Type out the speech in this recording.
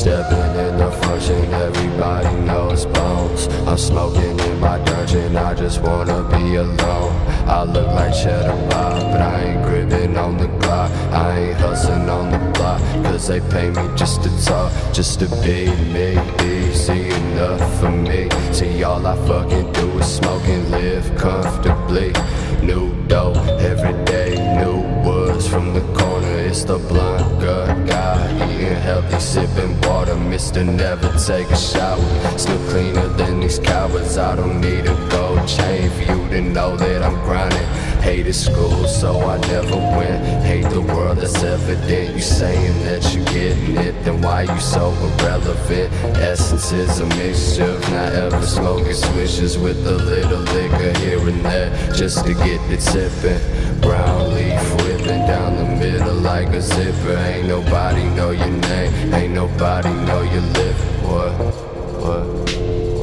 Stepping in the function, everybody knows bones. I'm smoking in my dungeon, I just wanna be alone. I look like Cheddar Bob, but I ain't gripping on the Glock. I ain't hustling on the block, cause they pay me just to talk, just to be me. Easy enough for me. See, all I fucking do is smoke and live comfortably. New dope every day, new woods from the corner. It's the blunt gut guy, eating healthy, sipping water. Mr. Never take a shower, still cleaner than these cowards. I don't need a gold chain for you to know that I'm grinding. Hated school, so I never went. Hate the world, that's evident. You saying that you getting it, then why you so irrelevant? Essence is a mixture of not ever smoking switches with a little liquor here and there, just to get the tipping. Brown leaf whipping down the middle like a zipper. Ain't nobody know your name, ain't nobody know you living. What?